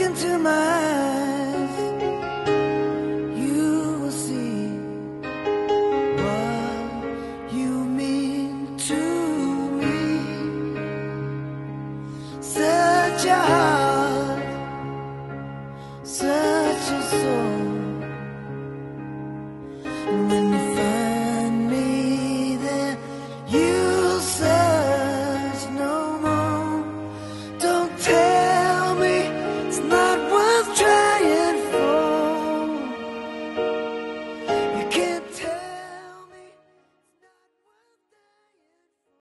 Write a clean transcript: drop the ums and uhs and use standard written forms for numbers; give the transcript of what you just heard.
into my eyes, you will see what you mean to me. Such a